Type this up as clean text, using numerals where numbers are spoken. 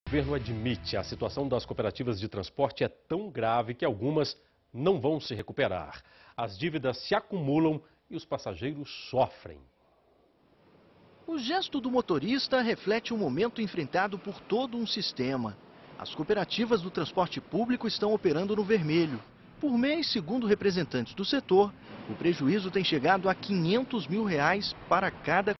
O governo admite a situação das cooperativas de transporte é tão grave que algumas não vão se recuperar. As dívidas se acumulam e os passageiros sofrem. O gesto do motorista reflete o momento enfrentado por todo um sistema. As cooperativas do transporte público estão operando no vermelho. Por mês, segundo representantes do setor, o prejuízo tem chegado a R$ 500 mil para cada